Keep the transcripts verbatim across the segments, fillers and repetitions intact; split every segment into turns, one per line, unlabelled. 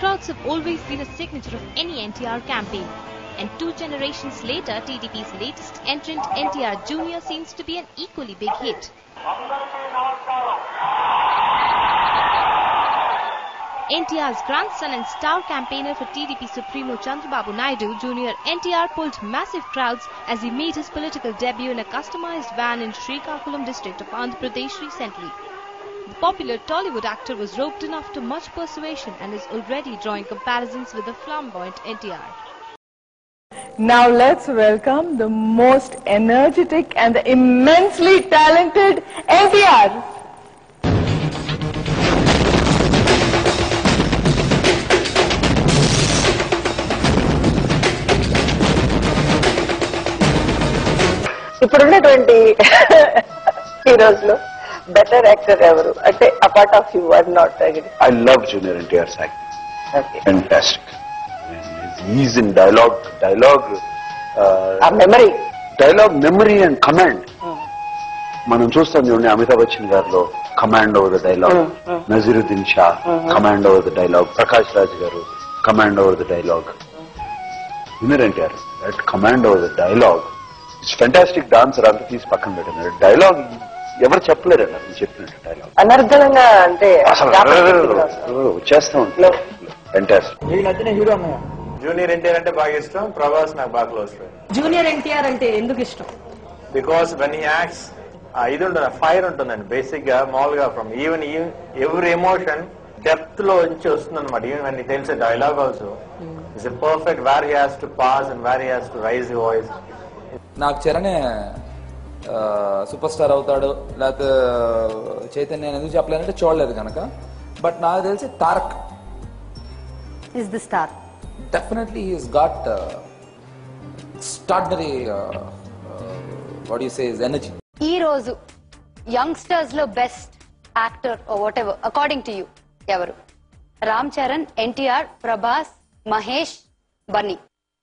crowds have always been a signature of any N T R campaign. And two generations later, T D P's latest entrant, N T R Junior, seems to be an equally big hit. N T R's grandson and star campaigner for T D P Supremo Chandrababu Naidu, Junior N T R pulled massive crowds as he made his political debut in a customized van in Srikakulam district of Andhra Pradesh recently. The popular Tollywood actor was roped in after much persuasion and is already drawing comparisons with the flamboyant N T R.
Now let's welcome the most energetic and the immensely talented N T R.
ఇప్పుడున్నటువంటి heroes లో better actor ఎవరు అంటే apart of you are not
I love junior NTR acting fantastic is in dialogue dialogue
memory
dialogue memory and command మనం చూస్తాం చూడండి అమితాబ్ బచ్చన్ గారిలో command over the dialogue, Naseeruddin Shah command over the dialogue, Prakash Raj garu command over the dialogue, junior NTR that command over the dialogue it's fantastic. Dancer అంతా తీసి పక్కన పెట్టినారు, dialogue ఎవరు చెప్పలేరు అన్న చెప్పినట్టు డైలాగ్
అనర్గళంగా అంటే
వచ్చేస్తా ఉంటుంది. ఫెంటాస్టిక్.
జూనియర్ ఎన్టీఆర్ అంటే బాగా ఇష్టం, ప్రభాస్ నాకు బాగా క్లోజ్ ఫ్రెండ్.
జూనియర్ ఎన్టీఆర్ అంటే ఎందుకు ఇష్టం?
బికాస్ వెన్ హీ యాక్ట్స్ ఇది ఉంటుంది, ఫైర్ ఉంటుందండి బేసిక్ గా మామూలుగా from even every emotion depth లో నుంచి వస్తుంది అనమాట. Even when he tells a dialogue also it's a perfect where he has to pass and where he has to raise the voice.
నాకు చరణే సూపర్ స్టార్ అవుతాడు లేకపోతే చైతన్య ఎందుకు చెప్పలేనంటే చూడలేదు కనుక, బట్ నాకు తెలిసి Tarak
is the star.
Definitely he's got extraordinary what you say is energy.
ఈ రోజు యంగ్స్టర్స్ లో best actor whatever according to you ఎవరు? రామ్ చరణ్, ఎన్టీఆర్, ప్రభాస్, మహేష్, బన్నీ.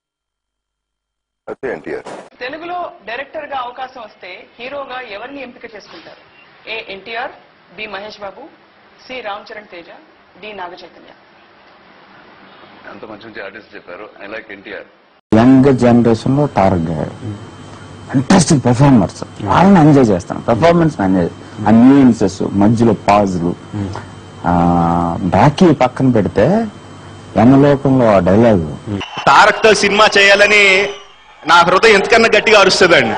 తెలుగులో డైరెక్టర్ గా అవకాశం వస్తే హీరోగా ఎవరిని ఎంపిక చేసుకుంటారు? A NTR, B Mahesh Babu, C Ram Charan Teja, D Naga Chaitanya.
ఎంత మంచి ఆర్టిస్ట్ చెప్పారు. I like NTR.
Young generation లో తారక్ గారు ఫంటాస్టిక్ పెర్ఫార్మర్స్, వాళ్ళని ఎంజాయ్ చేస్తాను. పెర్ఫార్మెన్స్ ఎంజాయ్, ఆ న్యూయన్సెస్, మధ్యలో పాజులు, బ్యాకీ పక్కన పెడితే యమలోకంలో ఆ డైలాగ్.
తారక్ తో సినిమా చేయాలని నా హృదయం ఎంతకన్నా గట్టిగా అరుస్తుందండి.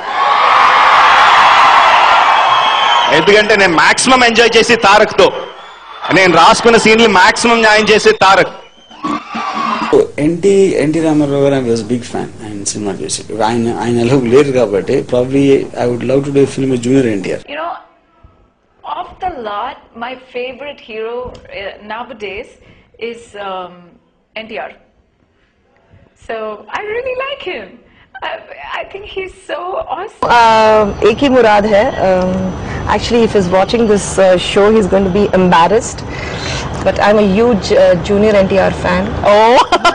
ఎందుకంటే నేను మాక్సిమం ఎంజాయ్ చేసి తారక్ తో, నేను రాసుకున్న సీన్లు మాక్సిమం న్యాయం చేసి Tarak.
NT NT Rama Rao garu I was big fan ఆయన సినిమా చేసి. ఆయన ఆయన ఎలాగో లేరు కాబట్టి probably I would love to do film with junior NTR.
You know, of the lot, my favorite hero uh, nowadays is um, N T R. So I really like him. I, I think he's so awesome.
Uh, A K Murad hai. Um, actually, if he's watching this uh, show, he's going to be embarrassed. But I'm a huge uh, Junior N T R fan. Oh,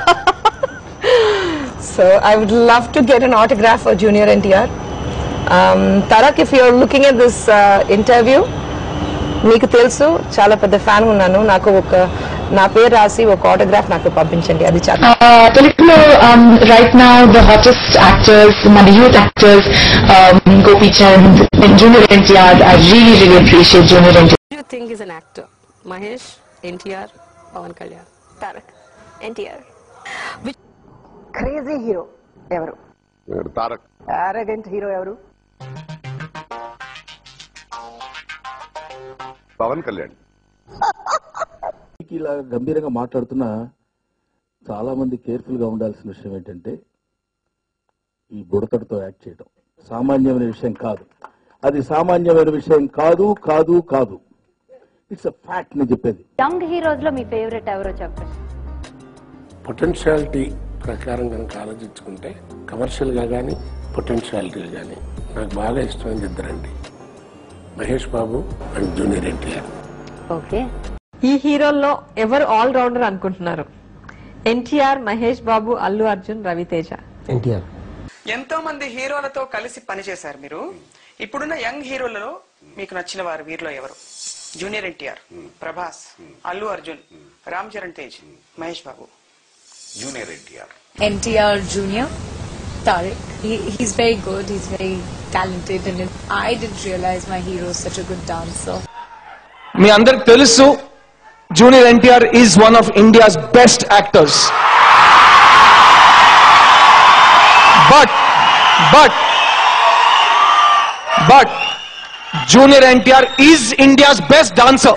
so I would love to get an autograph for Junior N T R. Um, Tarak, if you're looking at this uh, interview, మీకు తెలుసు చాలా పెద్ద fan ఉన్నాను. నాకు ఒక నా పేరు రాసి ఒక ఆటోగ్రాఫ్ నాకు పంపించండి, అది చాలా.
తెలుగులో right now the hottest actors, మన youth actors, Gopichand, junior NTR. I really really appreciate junior NTR.
You think is an actor? Mahesh, NTR, Pavan Kalyan, Tarak, NTR.
Crazy hero ఎవరు?
తారక్.
ఆరగెంట్ హీరో ఎవరు?
పవన్ కళ్యాణ్.
ఇలా గంభీరంగా మాట్లాడుతున్నా చాలా మంది కేర్ఫుల్ గా ఉండాల్సిన విషయం ఏంటంటే ఈ బుడతడితో యాక్ట్ చేయడం సామాన్యమైన విషయం కాదు. అది సామాన్యమైన విషయం కాదు కాదు కాదు ఇట్స్ అ ఫ్యాక్ట్ నేను చెప్పేది.
యంగ్ హీరోస్ లో మీ ఫేవరెట్ ఎవరో చెప్పండి.
పొటెన్షియాలిటీ ప్రకారం కనుక ఆలోచించుకుంటే కమర్షియల్ గా కానీ పొటెన్షియాలిటీ కానీ నాకు బాగా ఇష్టమైంది ఇద్దరండి, Mahesh Babu and junior NTR.
Okay, ఈ హీరోల్లో ఎవరు ఆల్ రౌండర్ అనుకుంటున్నారు? ఎన్టీఆర్, మహేష్ బాబు, అల్లు అర్జున్, రవితేజ.
ఎన్టీఆర్.
ఎంతో మంది హీరోలతో కలిసి పనిచేశారు మీరు. ఇప్పుడున్న యంగ్ హీరోలలో మీకు నచ్చిన వారు వీరిలో ఎవరు? Junior NTR, Prabhas, Allu Arjun, Ram Charan Tej, Mahesh Babu.
Junior NTR.
N T R Junior, Tariq. He, he's very good. He's very talented, and I didn't realize my hero is such a good dancer.
మీ అందరికి తెలుసు junior NTR is one of India's best actors. But but but junior NTR is India's best dancer.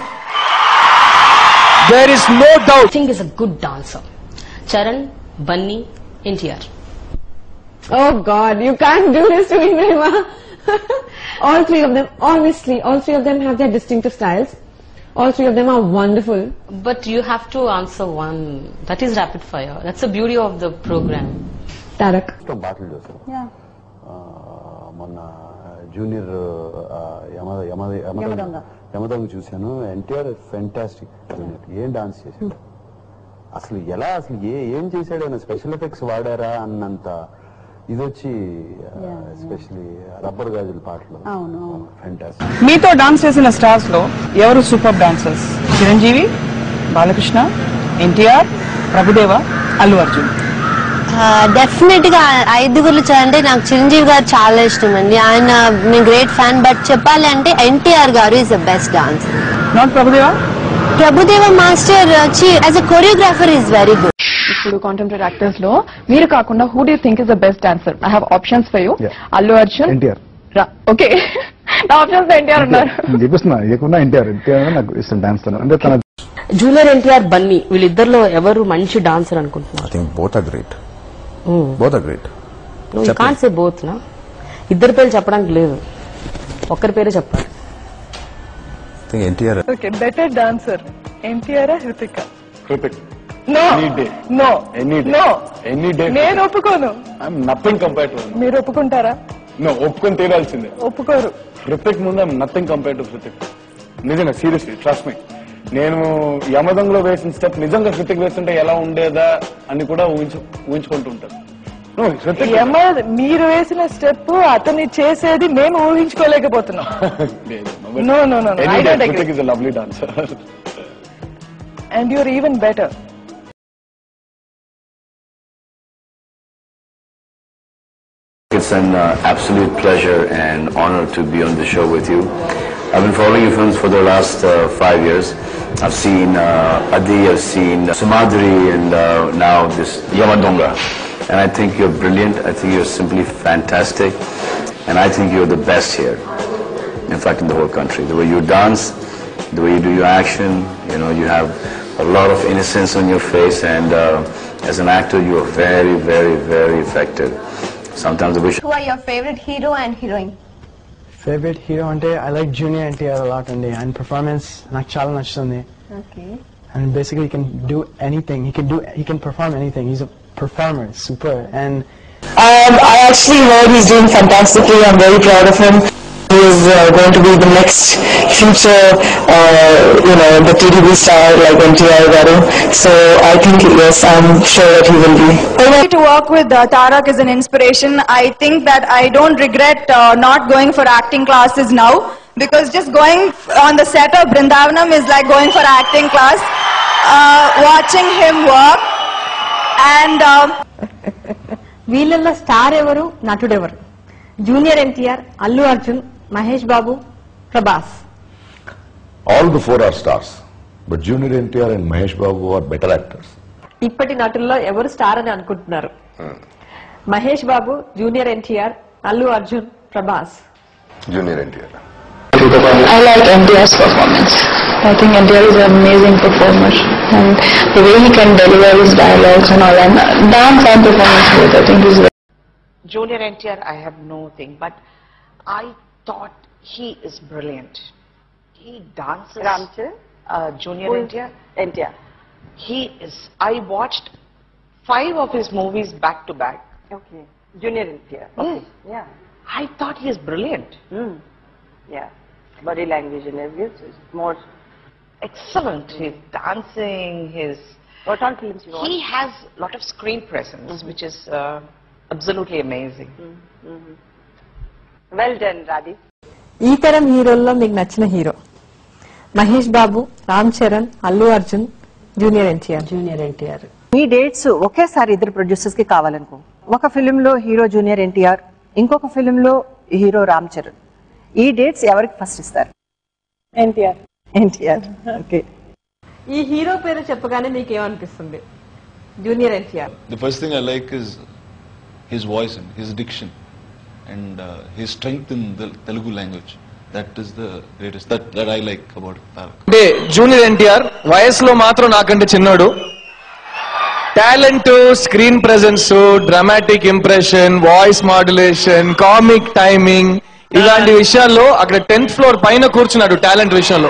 There is no doubt.
I think is a good dancer. Charan, Bunny, N T R.
Oh God, you can't do this to me, Prema. All three of them, honestly, all three of them have their distinctive styles. All three of them are wonderful.
But you have to answer one. That is rapid fire. That's the beauty of the program.
Tarak.
బాటలు చూసాను.
Yeah.
మొన్న junior
Yamadonga.
Yamadonga చూశాను. NTR fantastic. ఏం dance చేశాడు అసలు, ఎలా అసలు ఏ ఏం చేశాడు ఆయన, స్పెషల్ ఎఫెక్ట్స్ వాడారా అన్నంత ఇది వచ్చి, ఎస్పెషలీ రబ్బర్ గాజుల పాటలు ఫెంటాస్టిక్.
మీతో డాన్స్ చేసిన స్టార్స్ లో ఎవరు super dancers? Chiranjeevi, Balakrishna, NTR, Prabhudeva, Allu Arjun.
Definite గా ఐదుగురు అంటే నాకు చిరంజీవి గారు చాలా ఇష్టం అండి. ఆయన నేను గ్రేట్ ఫ్యాన్. బట్ చెప్పాలి అంటే NTR garu is the best dancer.
Not Prabhudeva.
Prabhudeva master వచ్చి as a choreographer is very good.
ఇప్పుడు కాంటెంపరీ యాక్టర్స్ లో మీరు కాకుండా who do think is the best dancer? I have options for you. Allu Arjun,
NTR.
Okay, నా ఆప్షన్స్ ఎన్టీఆర్ ఉన్నారు.
చూపిస్తున్నా ఎక్కువ ఎన్టీఆర్. ఎన్టీఆర్ నాకు ఇష్టం డాన్స్ అంటే తన.
జూనియర్ ఎన్టీఆర్, బన్నీ, వీళ్ళిద్దరిలో ఎవరు మంచి డాన్సర్ అనుకుంటున్నారు?
I think both are great. Both are great.
You can't say both నా. ఇద్దరు పేరు చెప్పడానికి లేదు, ఒక్కరి పేరే చెప్పాలి.
I think NTR.
Okay, better dancer NTR Hrithik?
Hrithik.
No no no
any day
నేను ఒప్పుకోను.
I'm nothing compare to.
మీరు ఒప్పుకుంటారా?
నో, ఒప్పుకొని తీరాల్సిందే.
ఒప్పుకోరు.
హృతిక్ ముందు I'm nothing compare to Hrithik. నిజంగా సీరియస్లీ ట్రస్ట్ మీ. నేను యమదంలో వేసిన స్టెప్ నిజంగా హృతిక్ వేస్తుంటే ఎలా ఉండేదా అని కూడా ఊహించు ఊహించుకుంటూ ఉంటాను.
మీరు వేసిన స్టెప్ అతన్ని చేసేది మేము ఊహించుకోలేకపోతున్నాం. No no no I don't agree.
Hrithik is a lovely dancer
and you're even better.
It's an uh, absolute pleasure and honor to be on the show with you. I've been following your films for the last uh, five years. I've seen uh, Adi, I've seen uh, Sumadri, and uh, now this Yamadonga. And I think you're brilliant. I think you're simply fantastic. And I think you're the best here. In fact, in the whole country. The way you dance, the way you do your action, you know, you have a lot of innocence on your face, and uh, as an actor, you are very, very, very effective. Sometimes I wish.
Who are your favorite hero and heroine?
Favorite hero ante I like Junior N T R a lot andi, and performance నాకు చాలా నచ్చుతుంది.
Okay.
And basically he can do anything. He can do he can perform anything. He's a performer, super. And
um, I actually heard he's doing fantastically. I'm very proud of him. He is uh, going to be the next future, uh, you know, the T V star like N T R Garu. So I think yes, I'm sure that he will be.
To work with uh, Tarak is an inspiration. I think that I don't regret uh, not going for acting classes now, because just going on the set of Brindavanam is like going for acting class. Uh, watching him work and.
వీళ్ళల్లో star ఎవరు, నటుడు ఎవరు? Junior NTR, Allu Arjun, Mahesh Babu, Prabhas.
All the four are stars, but Junior N T R and Mahesh Babu are better actors.
ఇప్పటి నటుల్లో ఎవరు star అని అనుకుంటున్నారు? Mahesh Babu, junior NTR, Allu Arjun, Prabhas.
Junior N T R.
I like N T R's performance. I think N T R is an amazing performer, and the way he can deliver his dialogues and all, and dance and performance both, I think he's very.
Junior N T R, I have no thing, but I thought he is brilliant. He dances.
Ramcharan?
Uh, Junior N T R?
N T R.
He is. I watched five of his movies back to back.
Okay. Junior N T R. Okay.
Mm. Yeah. I thought he is brilliant.
Mm. Yeah. Body language and everything is more
excellent. His dancing, his.
What all films you watch?
He has a lot of screen presence, mm-hmm. which is uh, absolutely amazing.
Mm-hmm. Well done, Radhi.
ఈ తరం హీరోల్లో మీకు నచ్చిన hero?
Mahesh Babu, Ram Charan, Allu Arjun, junior NTR.
Junior NTR. మీ dates ఒకేసారి ఇద్దరు producers కి కావాలనుకో, ఒక ఫిలిం లో హీరో జూనియర్ ఎన్టీఆర్, ఇంకొక ఫిలిం లో హీరో రామ్ చరణ్, ఈ డేట్స్ ఎవరికి ఫస్ట్ ఇస్తారు?
ఎన్టీఆర్.
ఎన్టీఆర్. ఓకే.
ఈ హీరో పేరు చెప్పగానే మీకు ఏమనిపిస్తుంది? Junior NTR.
The first thing I like is his voice and his diction and uh, his strength in the Telugu language. That is the greatest that that I like about Tarak.
అంటే junior NTR వయసులో మాత్రం నాకంటే చిన్నోడు. Talent, screen presence, dramatic impression, voice modulation, comic timing, ఇలాంటి విషయాల్లో అక్కడ tenth floor పైన కూర్చున్నాడు టాలెంట్ విషయంలో.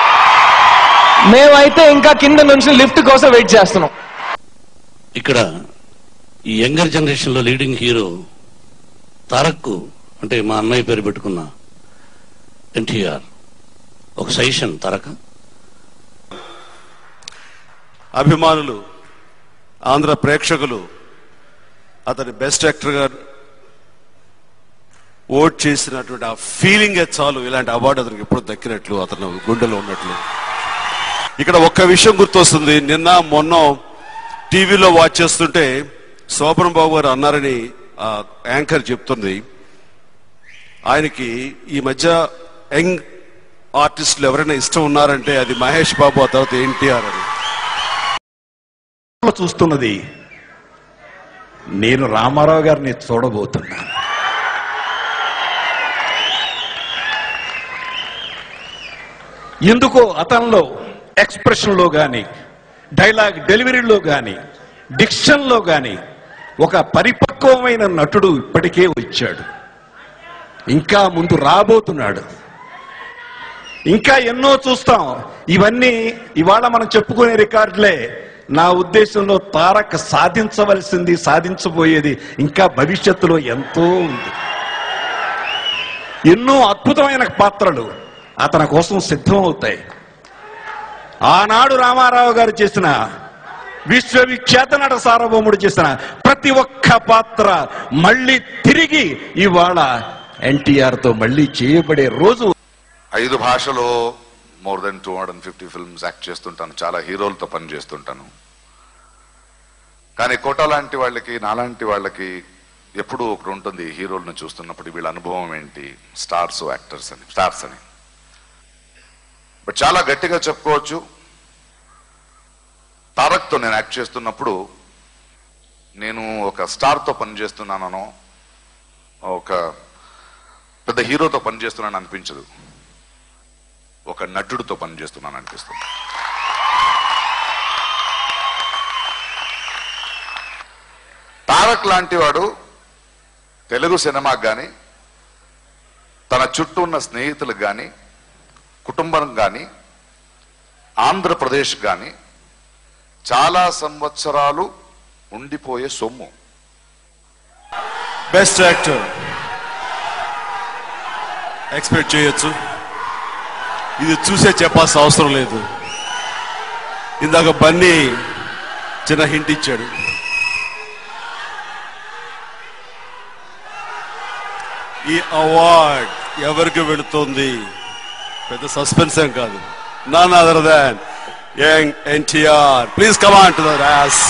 మేమైతే ఇంకా కింద నుంచి లిఫ్ట్ కోసం వెయిట్ చేస్తున్నాం.
ఇక్కడ ఈ యంగర్ జనరేషన్ లో లీడింగ్ హీరో తారక్, అంటే మా అన్నయ్య పేరు పెట్టుకున్న ఎన్టీఆర్ ఒక సజెషన్. తారక్
అభిమానులు, ఆంధ్ర ప్రేక్షకులు అతని బెస్ట్ యాక్టర్ గా ఓట్ చేసినటువంటి ఆ ఫీలింగే చాలు ఇలాంటి అవార్డు అతనికి ఎప్పుడు దక్కినట్లు, అతను గుండెలో ఉన్నట్లు. ఇక్కడ ఒక్క విషయం గుర్తొస్తుంది. నిన్న మొన్న టీవీలో వాచ్ చేస్తుంటే శోభన్ బాబు గారు అన్నారని యాంకర్ చెప్తుంది, ఆయనకి ఈ మధ్య యంగ్ ఆర్టిస్టులు ఎవరైనా ఇష్టం ఉన్నారంటే అది మహేష్ బాబు, ఆ తర్వాత ఎన్టీఆర్ అని.
చూస్తున్నది నేను రామారావు గారిని చూడబోతున్నాను. ఎందుకో అతనిలో ఎక్స్ప్రెషన్లో కానీ, డైలాగ్ డెలివరీలో కానీ, డిక్షన్లో కానీ ఒక పరిపక్వమైన నటుడు ఇప్పటికే వచ్చాడు. ఇంకా ముందు రాబోతున్నాడు. ఇంకా ఎన్నో చూస్తాం. ఇవన్నీ ఇవాళ మనం చెప్పుకునే రికార్డులే. నా ఉద్దేశంలో తారక్ సాధించవలసింది, సాధించబోయేది ఇంకా భవిష్యత్తులో ఎంతో ఉంది. ఎన్నో అద్భుతమైన పాత్రలు అతని కోసం సిద్ధమవుతాయి. ఆనాడు రామారావు గారు చేసిన, విశ్వవిఖ్యాత నట సార్వభౌముడు చేసిన ప్రతి ఒక్క పాత్ర మళ్ళీ తిరిగి ఇవాళ ఎన్టీఆర్ తో మళ్ళీ చేయబడే రోజు.
ఐదు భాషలో more than two hundred fifty films act చేస్తుంటాను, చాలా హీరోలతో పని చేస్తుంటాను. కానీ కోట లాంటి వాళ్ళకి, నాలాంటి వాళ్ళకి ఎప్పుడూ ఒకటి ఉంటుంది, హీరోలను చూస్తున్నప్పుడు వీళ్ళ అనుభవం ఏంటి, స్టార్స్ యాక్టర్స్ అని, స్టార్స్ అని. బట్ చాలా గట్టిగా చెప్పుకోవచ్చు, తారక్తో నేను యాక్ట్ చేస్తున్నప్పుడు నేను ఒక స్టార్తో పనిచేస్తున్నానో, ఒక పెద్ద హీరోతో పనిచేస్తున్నాను అనిపించదు, ఒక నటుడితో పనిచేస్తున్నాను అనిపిస్తుంది. తారక్ లాంటి వాడు తెలుగు సినిమాకి కానీ, తన చుట్టూ ఉన్న స్నేహితులకు కానీ, కుటుంబం కానీ, ఆంధ్రప్రదేశ్ కానీ చాలా సంవత్సరాలు ఉండిపోయే సొమ్ము.
బెస్ట్ యాక్టర్ ఎక్స్పెక్ట్ చేయొచ్చు. ఇది చూసే చెప్పాల్సిన అవసరం లేదు. ఇందాక బన్నీ చిన్న హింట్ ఇచ్చాడు. ఈ అవార్డ్ ఎవరికి వెళుతుంది పెద్ద సస్పెన్స్ ఏం కాదు. None other than young NTR. Please come on to the dance.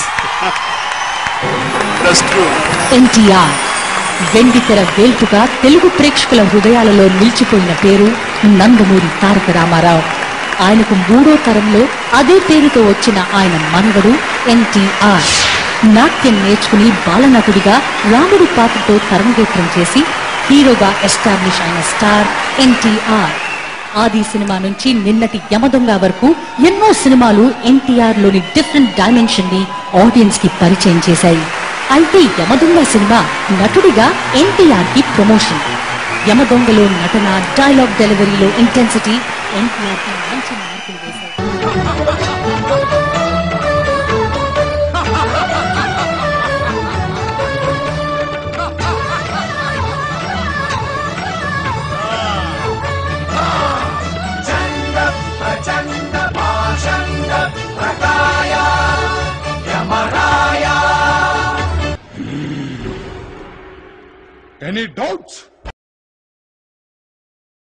That's true.
NTR వెండితెర వేల్పుగా తెలుగు ప్రేక్షకుల హృదయాలలో నిలిచిపోయిన పేరు నందమూరి తారక రామారావు. ఆయనకు మూడో తరంలో అదే పేరుతో వచ్చిన ఆయన మనవడు ఎన్టీఆర్ నాట్యం నేర్చుకుని బాలనటుడిగా రాముడి పాత్రతో తరంగేట్రం చేసి హీరోగా ఎస్టాబ్లిష్ అయిన స్టార్ ఎన్టీఆర్. ఆది సినిమా నుంచి నిన్నటి యమదొంగ వరకు ఎన్నో సినిమాలు ఎన్టీఆర్ లోని డిఫరెంట్ డైమెన్షన్ ని ఆడియన్స్ కి పరిచయం చేశాయి. అయితే యమదొంగ సినిమా నటుడిగా ఎన్టీఆర్ కి ప్రమోషన్. యమదొంగలో నటన, డైలాగ్ డెలివరీలో ఇంటెన్సిటీ ఎన్టీఆర్ కి మంచి మార్కులు వేశాయి.
Any doubts?